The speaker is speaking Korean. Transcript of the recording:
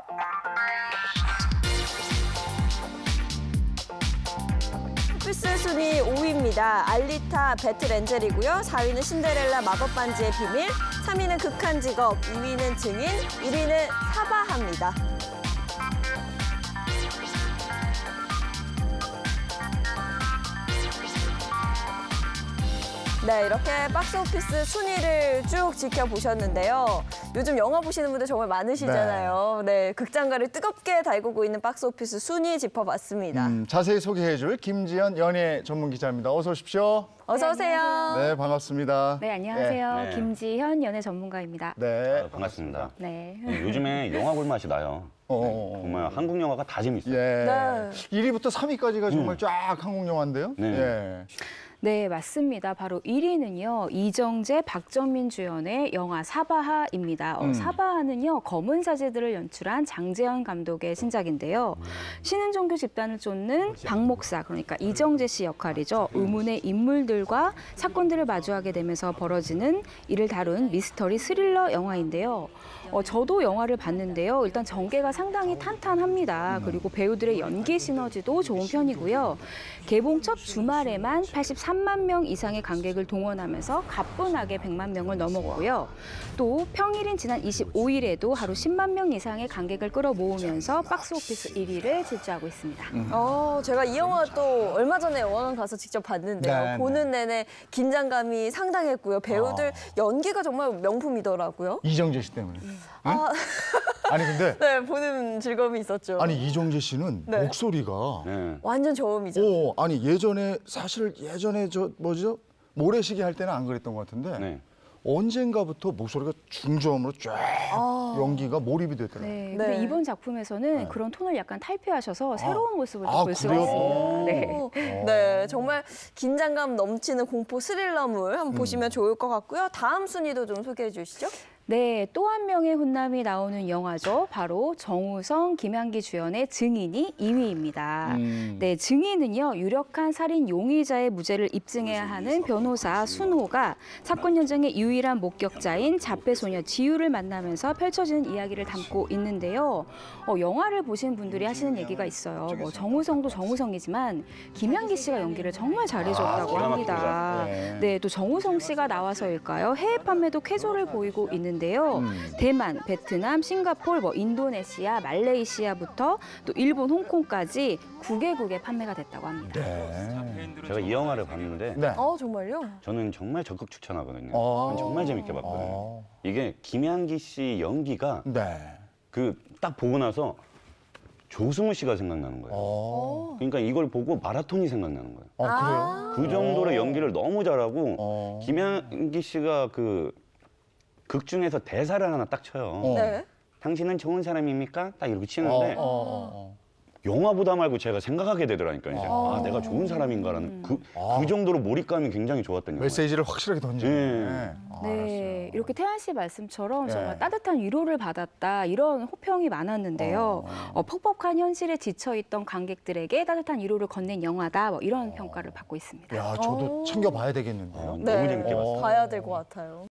풋풋 순위 5위입니다. 알리타 배틀엔젤이고요. 4위는 신데렐라 마법반지의 비밀, 3위는 극한 직업, 2위는 증인, 1위는 사바하입니다. 네, 이렇게 박스오피스 순위를 쭉 지켜보셨는데요. 요즘 영화 보시는 분들 정말 많으시잖아요. 네, 극장가를 뜨겁게 달구고 있는 박스오피스 순위 짚어봤습니다. 자세히 소개해줄 김지현 연예 전문 기자입니다. 어서 오십시오. 어서 오세요. 네, 반갑습니다. 네, 안녕하세요. 네. 김지현 연예 전문가입니다. 네, 반갑습니다. 네. 요즘에 영화 볼 맛이 나요. 정말 한국 영화가 다 재밌어요. 예. 네. 1위부터 3위까지가 정말 쫙 한국 영화인데요. 네. 예. 네, 맞습니다. 바로 1위는요. 이정재, 박정민 주연의 영화 사바하입니다. 사바하는요. 검은 사제들을 연출한 장재현 감독의 신작인데요. 신은종교 집단을 쫓는 박 목사, 그러니까 이정재 씨 역할이죠. 의문의 인물들과 사건들을 마주하게 되면서 벌어지는 이를 다룬 미스터리 스릴러 영화인데요. 저도 영화를 봤는데요. 일단 전개가 상당히 탄탄합니다. 그리고 배우들의 연기 시너지도 좋은 편이고요. 개봉 첫 주말에만 83만 명 이상의 관객을 동원하면서 가뿐하게 100만 명을 넘었고요. 또 평일인 지난 25일에도 하루 10만 명 이상의 관객을 끌어모으면서 박스오피스 1위를 질주하고 있습니다. 제가 이 영화 또 얼마 전에 영화관 가서 직접 봤는데요. 네, 보는 내내 긴장감이 상당했고요. 배우들 연기가 정말 명품이더라고요. 이정재 씨 때문에. 아, 아니 근데 네, 보는 즐거움이 있었죠. 아니 이정재 씨는 네. 목소리가 네. 완전 저음이죠. 아니 예전에 저 뭐죠? 모래시계 할 때는 안 그랬던 것 같은데 네. 언젠가부터 목소리가 중저음으로 쫙 연기가 몰입이 되더라고요. 네, 네. 근데 이번 작품에서는 그런 톤을 약간 탈피하셔서 새로운 모습을 또 아, 볼 수가 그래요? 있습니다. 네. 네, 정말 긴장감 넘치는 공포 스릴러물 한번 보시면 좋을 것 같고요. 다음 순위도 좀 소개해 주시죠. 네, 또 한 명의 훈남이 나오는 영화죠. 바로 정우성, 김향기 주연의 증인이 2위입니다. 네, 증인은요, 유력한 살인 용의자의 무죄를 입증해야 하는 변호사 순호가 사건 현장의 유일한 목격자인 자폐 소녀 지유를 만나면서 펼쳐지는 이야기를 담고 있는데요. 영화를 보신 분들이 하시는 얘기가 있어요. 정우성도 정우성이지만 김향기 씨가 연기를 정말 잘해줬다고 기가 합니다. 막히죠. 네, 또 정우성 씨가 나와서일까요? 해외 판매도 쾌조를 보이고 있는데요. 대만, 베트남, 싱가포르, 인도네시아, 말레이시아부터 또 일본, 홍콩까지 9개국에 판매가 됐다고 합니다. 제가 이 영화를 봤는데 네. 정말요? 저는 정말 적극 추천하거든요. 어. 정말 재밌게 봤거든요. 이게 김향기 씨 연기가 네. 그 딱 보고 나서 조승우 씨가 생각나는 거예요. 그러니까 이걸 보고 마라톤이 생각나는 거예요. 그래요? 그 정도로 연기를 너무 잘하고 김향기 씨가 그 극 중에서 대사를 하나 딱 쳐요. 네. 당신은 좋은 사람입니까? 딱 이렇게 치는데 영화보다 말고 제가 생각하게 되더라니까요. 이제. 내가 좋은 사람인가라는 그 정도로 몰입감이 굉장히 좋았던 영화예요. 메시지를 확실하게 던지네. 네. 네, 이렇게 태연 씨 말씀처럼 정말 따뜻한 위로를 받았다 이런 호평이 많았는데요. 퍽퍽한 현실에 지쳐있던 관객들에게 따뜻한 위로를 건넨 영화다 이런 평가를 받고 있습니다. 야, 저도 챙겨봐야 되겠는데요. 너무 재밌게 봤어요. 봐야 될 것 같아요.